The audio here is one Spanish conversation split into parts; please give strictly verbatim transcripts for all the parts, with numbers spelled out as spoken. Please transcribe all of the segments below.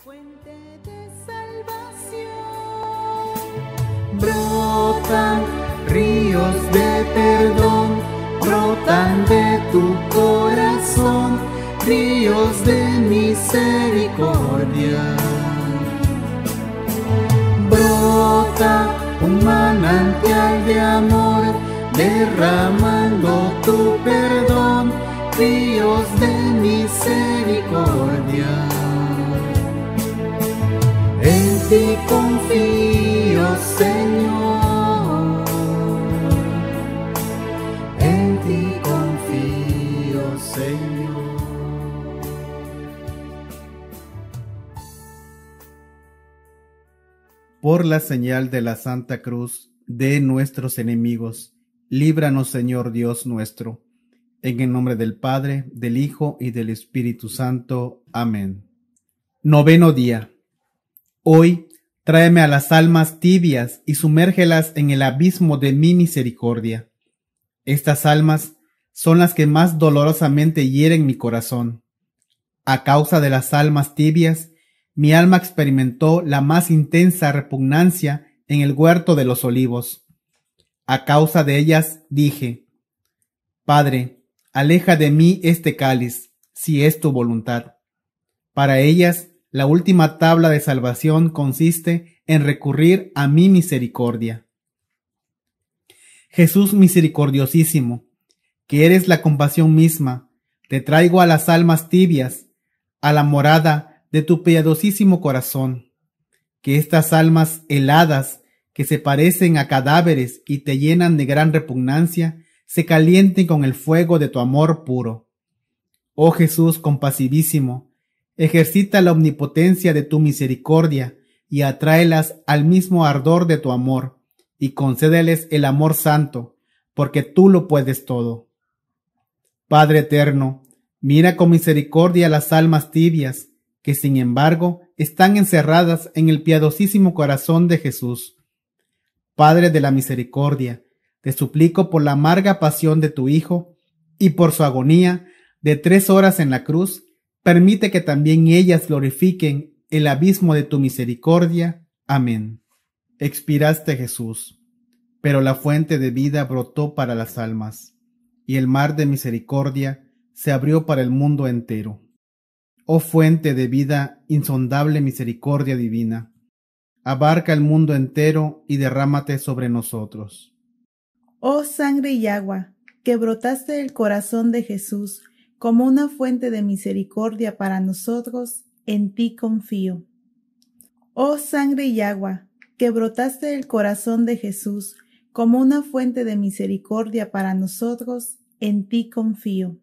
Fuente de salvación, brotan ríos de perdón, brotan de tu corazón, ríos de misericordia. Brota un manantial de amor, derramando tu perdón, ríos de misericordia. En ti confío, Señor, en ti confío, Señor. Por la señal de la Santa Cruz de nuestros enemigos, líbranos, Señor Dios nuestro. En el nombre del Padre, del Hijo y del Espíritu Santo. Amén. Noveno día. Hoy, tráeme a las almas tibias y sumérgelas en el abismo de mi misericordia. Estas almas son las que más dolorosamente hieren mi corazón. A causa de las almas tibias, mi alma experimentó la más intensa repugnancia en el huerto de los olivos. A causa de ellas dije: Padre, aleja de mí este cáliz, si es tu voluntad. Para ellas, la última tabla de salvación consiste en recurrir a mi misericordia. Jesús misericordiosísimo, que eres la compasión misma, te traigo a las almas tibias, a la morada de tu piadosísimo corazón. Que estas almas heladas, que se parecen a cadáveres y te llenan de gran repugnancia, se calienten con el fuego de tu amor puro. Oh Jesús compasivísimo, ejercita la omnipotencia de tu misericordia y atráelas al mismo ardor de tu amor, y concédeles el amor santo, porque tú lo puedes todo. Padre eterno, mira con misericordia las almas tibias, que sin embargo están encerradas en el piadosísimo corazón de Jesús. Padre de la misericordia, te suplico por la amarga pasión de tu Hijo y por su agonía de tres horas en la cruz, permite que también ellas glorifiquen el abismo de tu misericordia. Amén. Expiraste, Jesús, pero la fuente de vida brotó para las almas, y el mar de misericordia se abrió para el mundo entero. Oh fuente de vida, insondable misericordia divina, abarca el mundo entero y derrámate sobre nosotros. Oh sangre y agua, que brotaste del corazón de Jesús como una fuente de misericordia para nosotros, en ti confío. Oh sangre y agua, que brotaste del corazón de Jesús como una fuente de misericordia para nosotros, en ti confío.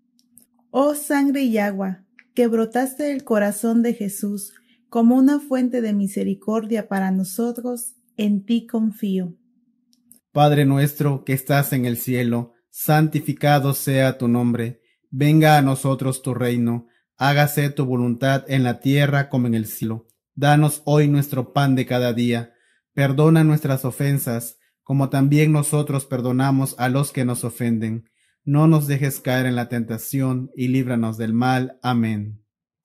Oh sangre y agua, que brotaste del corazón de Jesús como una fuente de misericordia para nosotros, en ti confío. Padre nuestro que estás en el cielo, santificado sea tu nombre. Venga a nosotros tu reino, hágase tu voluntad en la tierra como en el cielo. Danos hoy nuestro pan de cada día. Perdona nuestras ofensas, como también nosotros perdonamos a los que nos ofenden. No nos dejes caer en la tentación y líbranos del mal. Amén.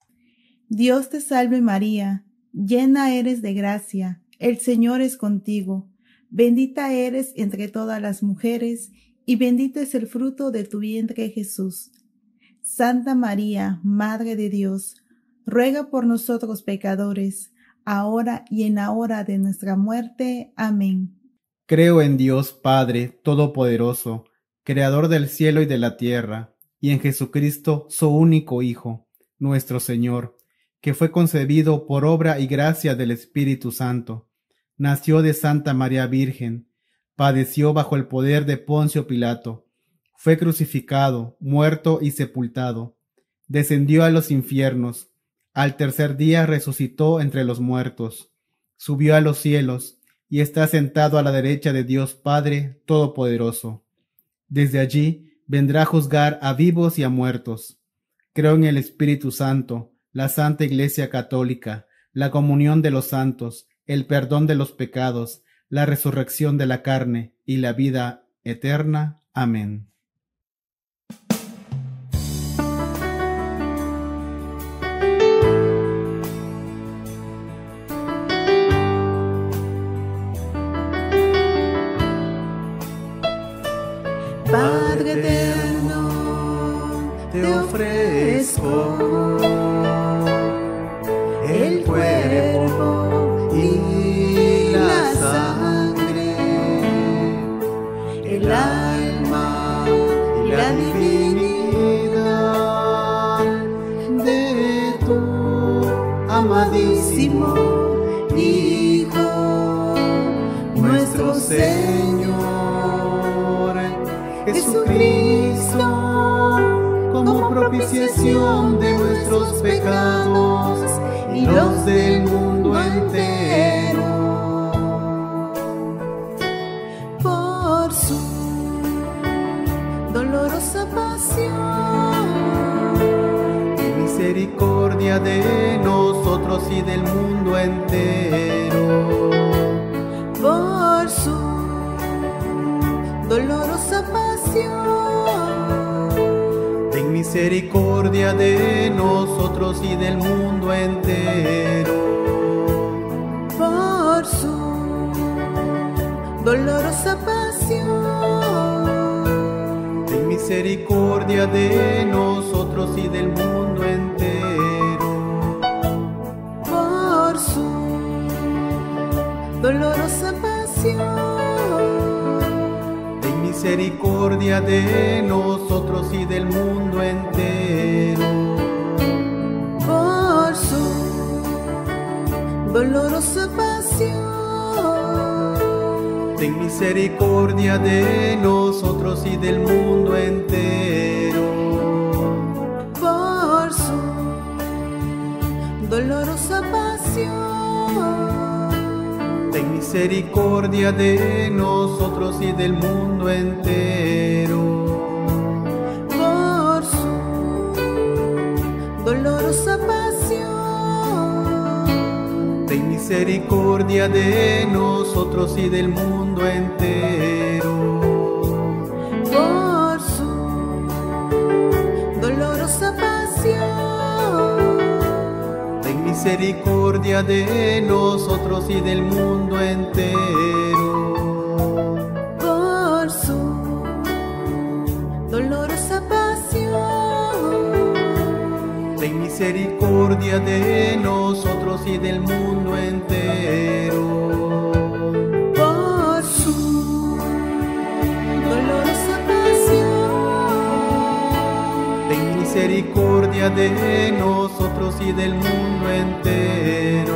Dios te salve María, llena eres de gracia, el Señor es contigo. Bendita eres entre todas las mujeres, y bendito es el fruto de tu vientre Jesús. Santa María, Madre de Dios, ruega por nosotros pecadores, ahora y en la hora de nuestra muerte. Amén. Creo en Dios Padre Todopoderoso, Creador del cielo y de la tierra, y en Jesucristo, su único Hijo, nuestro Señor, que fue concebido por obra y gracia del Espíritu Santo. Nació de Santa María Virgen, padeció bajo el poder de Poncio Pilato, fue crucificado, muerto y sepultado, descendió a los infiernos, al tercer día resucitó entre los muertos, subió a los cielos y está sentado a la derecha de Dios Padre Todopoderoso. Desde allí vendrá a juzgar a vivos y a muertos. Creo en el Espíritu Santo, la Santa Iglesia Católica, la comunión de los santos, el perdón de los pecados, la resurrección de la carne y la vida eterna. Amén. ofrezco el cuerpo y la sangre, el alma y la divinidad de tu amadísimo Hijo, nuestro Señor Jesucristo, como propiciación de nuestros pecados y los del mundo entero. Por su dolorosa pasión, Ten misericordia de nosotros y del mundo entero. por su dolorosa pasión, Ten misericordia de nosotros y del mundo entero. por su dolorosa pasión, Ten misericordia de nosotros y del mundo entero. por su dolorosa pasión, Ten misericordia de nosotros y del mundo entero. por su dolorosa pasión, Ten misericordia de nosotros y del mundo entero. por su dolorosa pasión, Ten misericordia de nosotros y del mundo entero. por su dolorosa pasión, Ten misericordia de nosotros y del mundo entero. por su dolorosa pasión, Ten misericordia de nosotros y del mundo entero. por su dolorosa pasión, Ten misericordia de nosotros y del mundo entero. por su dolorosa pasión, Ten misericordia de nosotros y del mundo entero.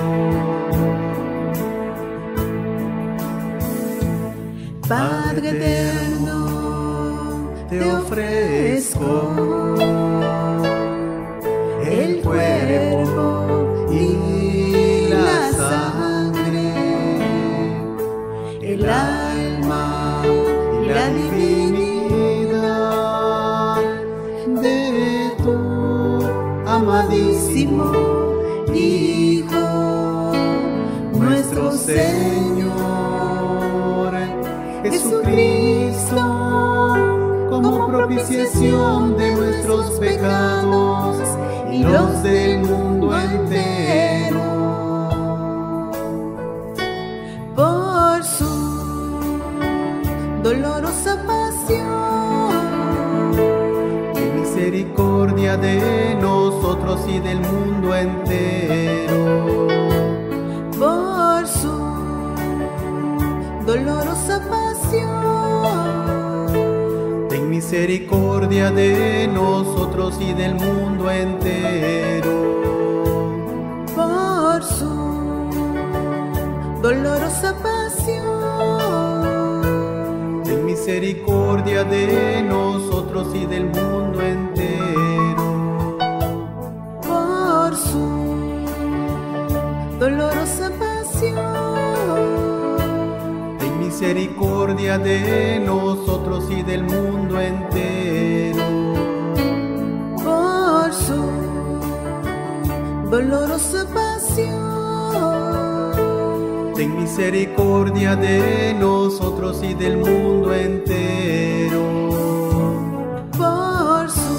Padre eterno, te ofrezco el cuerpo y la sangre, el alma y la divinidad de tu amadísimo Hijo, nuestro Señor Jesucristo, como propiciación de nuestros pecados y los del mundo entero. por su dolorosa pasión, Ten misericordia de nosotros y del mundo entero. por su dolorosa pasión, Ten misericordia de nosotros y del mundo entero. por su dolorosa pasión, Ten misericordia de nosotros y del mundo entero. por su dolorosa pasión, Ten misericordia de nosotros y del mundo entero. por su dolorosa pasión, Ten misericordia de nosotros y del mundo entero. por su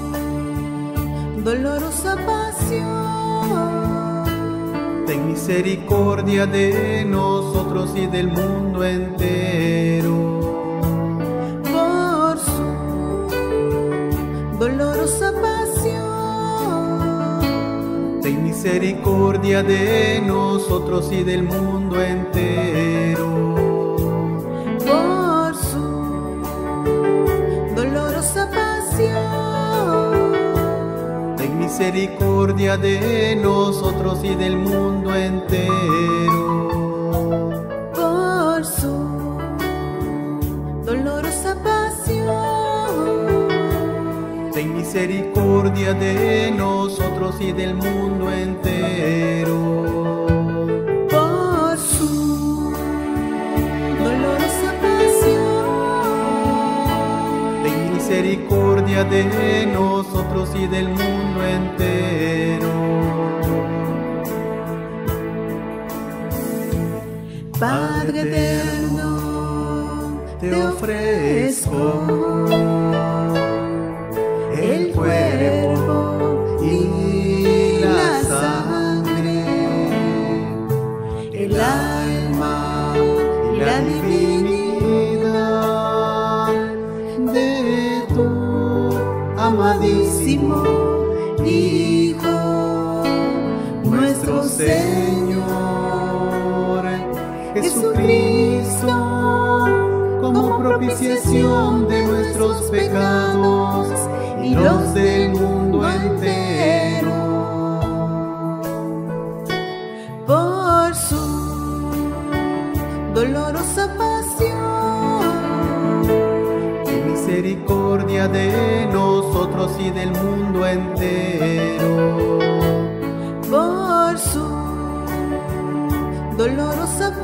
dolorosa pasión, Ten misericordia de nosotros y del mundo entero. por su dolorosa pasión, ten misericordia de nosotros y del mundo entero. Por su dolorosa pasión, ten misericordia de nosotros y del mundo entero. por su dolorosa pasión, ten misericordia de nosotros y del mundo entero. por su dolorosa pasión, Ten misericordia de nosotros y del mundo entero. Padre eterno, Te ofrezco el cuerpo y la sangre, el alma y la divinidad de tu amadísimo Hijo, nuestro Señor Jesucristo, como propiciación de nuestros pecados y los del mundo entero. por su dolorosa pasión, Ten misericordia de nosotros y del mundo entero. por su dolorosa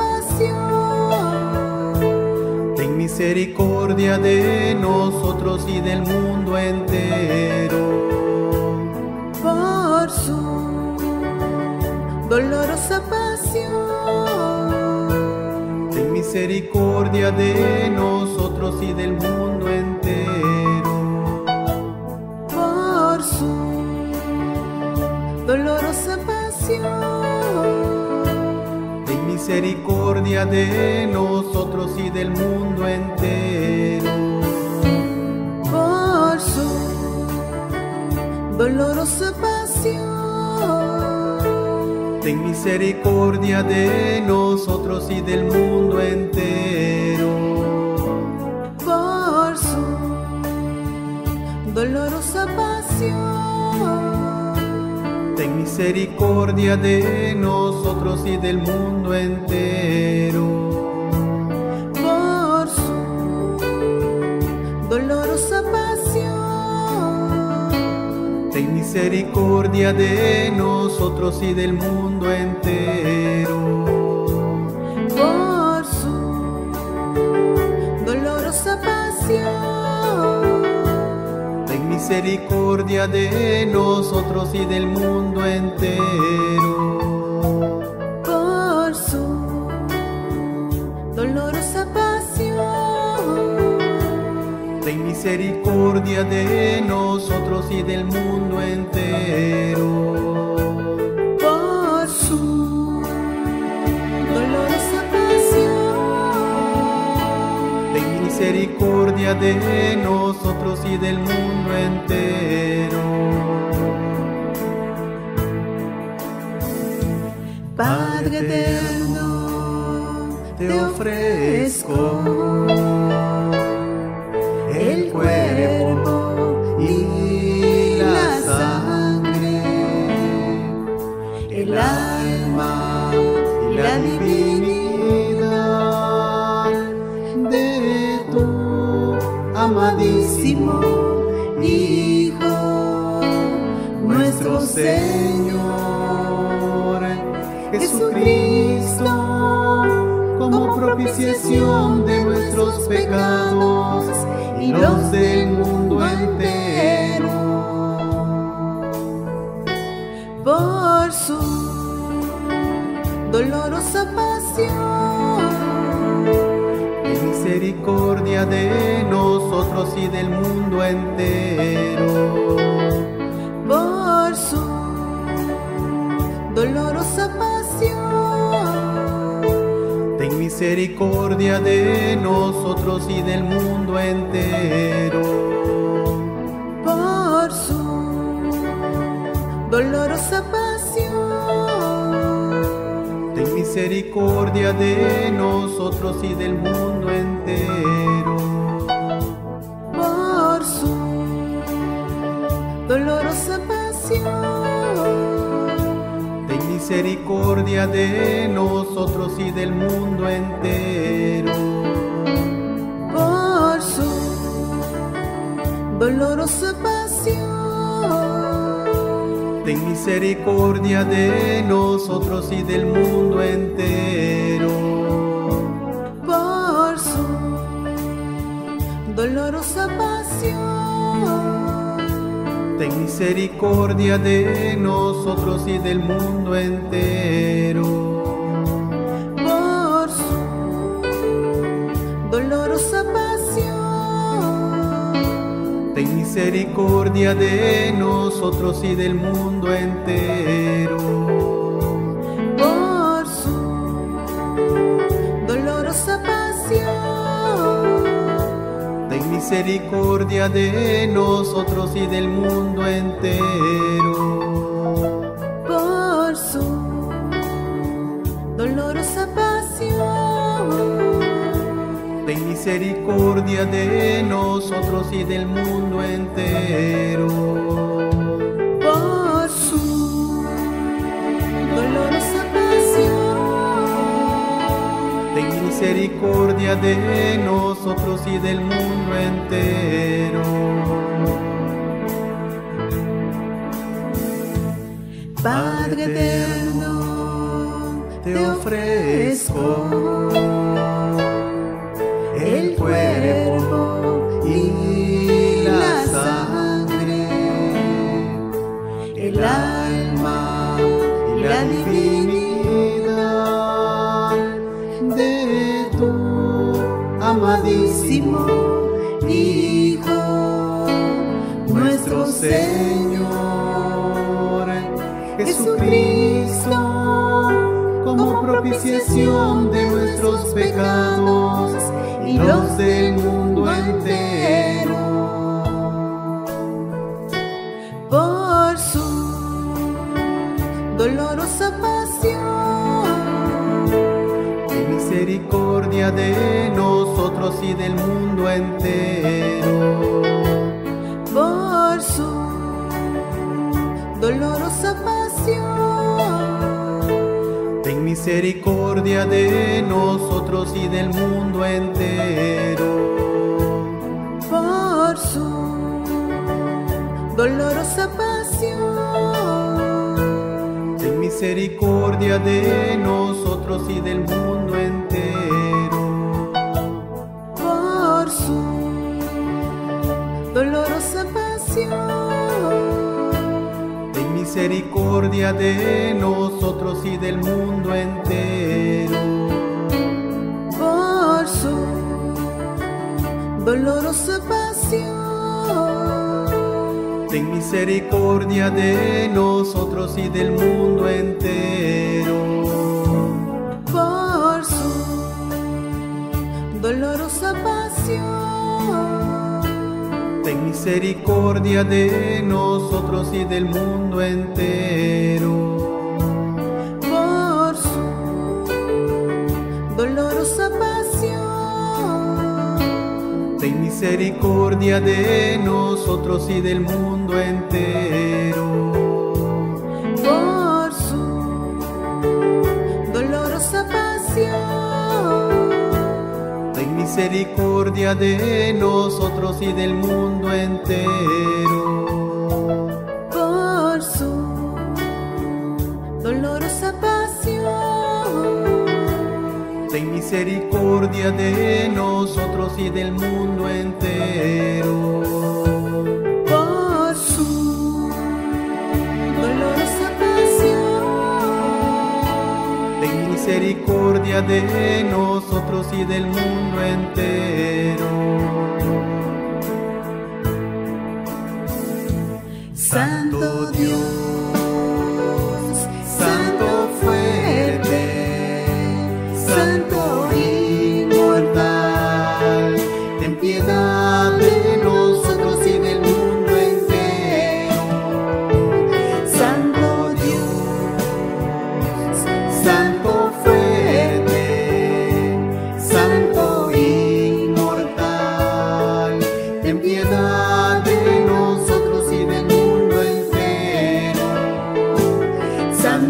pasión, Ten misericordia de nosotros y del mundo entero. por su dolorosa pasión, Ten misericordia de nosotros y del mundo entero. por su dolorosa pasión, Ten misericordia de nosotros y del mundo entero. por su dolorosa pasión, Ten misericordia de nosotros y del mundo entero. por su dolorosa pasión, Ten misericordia de nosotros y del mundo entero. por su dolorosa pasión, Ten misericordia de nosotros y del mundo entero. por su dolorosa pasión, Ten misericordia de nosotros y del mundo entero. por su dolorosa pasión, Ten misericordia de nosotros y del mundo entero. por su dolorosa pasión, Ten misericordia de nosotros y del mundo entero. Padre eterno, Te ofrezco el cuerpo y la sangre, el alma y la divinidad de tu amadísimo Hijo, nuestro Señor Jesucristo, como propiciación de nuestros pecados y los del mundo entero. por su dolorosa pasión, Ten misericordia de nosotros y del mundo entero. por su dolorosa pasión, Ten misericordia de nosotros y del mundo entero. por su dolorosa pasión, misericordia de nosotros y del mundo entero. Por su dolorosa pasión, Ten misericordia de nosotros y del mundo entero. por su dolorosa pasión, Ten misericordia de nosotros y del mundo entero. por su dolorosa pasión, Ten misericordia de nosotros y del mundo entero. por su dolorosa pasión, Ten misericordia de nosotros y del mundo entero. por su dolorosa pasión, Ten misericordia de nosotros y del mundo entero. por su dolorosa pasión, Ten misericordia de nosotros y del mundo entero. por su dolorosa pasión, Ten misericordia de nosotros y del mundo entero. Padre eterno, Te ofrezco el cuerpo y la sangre, el alma y la divinidad de tu amadísimo Hijo, nuestro Señor Jesucristo, como propiciación de nuestros pecados y los del mundo entero. por su dolorosa pasión, Ten misericordia de nosotros y del mundo entero. por su dolorosa pasión, Ten misericordia de nosotros y del mundo entero. por su dolorosa pasión, Ten misericordia de nosotros y del mundo entero. por su dolorosa pasión, Ten misericordia de nosotros y del mundo entero. por su dolorosa pasión, Ten misericordia de nosotros y del mundo entero. por su dolorosa pasión, Ten misericordia de nosotros y del mundo entero. por su dolorosa pasión, Ten misericordia de nosotros y del mundo entero. por su dolorosa pasión, Ten misericordia de nosotros y del mundo entero. por su dolorosa pasión, Ten misericordia de nosotros y del mundo entero. por su dolorosa pasión, Ten misericordia de nosotros y del mundo entero. Santo Dios, Santo fuerte, Santo inmortal, ten piedad de nosotros y del mundo entero. Santo Dios, Santo fuerte,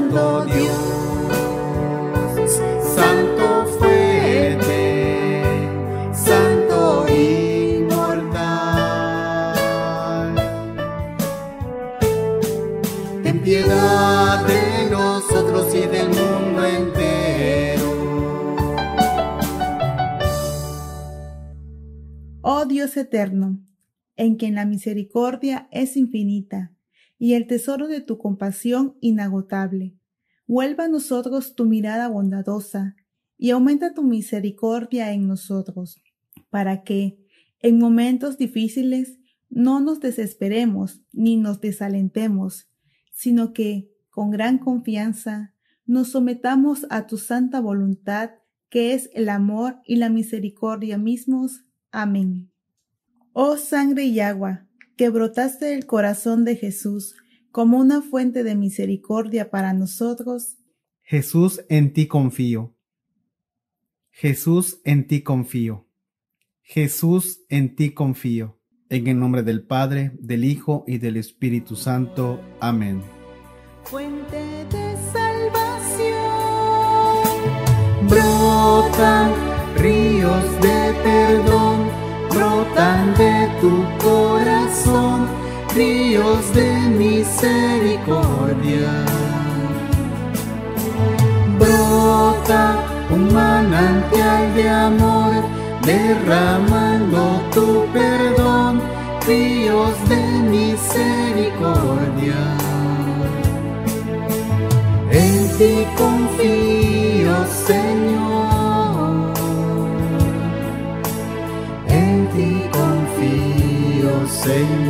Santo Dios, Santo fuerte, Santo inmortal. Ten piedad de nosotros y del mundo entero. Oh Dios eterno, en quien la misericordia es infinita y el tesoro de tu compasión inagotable, vuelva a nosotros tu mirada bondadosa y aumenta tu misericordia en nosotros, para que, en momentos difíciles, no nos desesperemos ni nos desalentemos, sino que, con gran confianza, nos sometamos a tu santa voluntad, que es el amor y la misericordia mismos. Amén. Oh sangre y agua, que brotaste del corazón de Jesús como una fuente de misericordia para nosotros. Jesús, en ti confío. Jesús, en ti confío. Jesús, en ti confío. En el nombre del Padre, del Hijo y del Espíritu Santo. Amén. Fuente de salvación, Brotan ríos de perdón, brotan de tu corazón, ríos de misericordia. Brota un manantial de amor, derramando tu perdón, ríos de misericordia. En ti confío, Señor, en ti confío, Señor.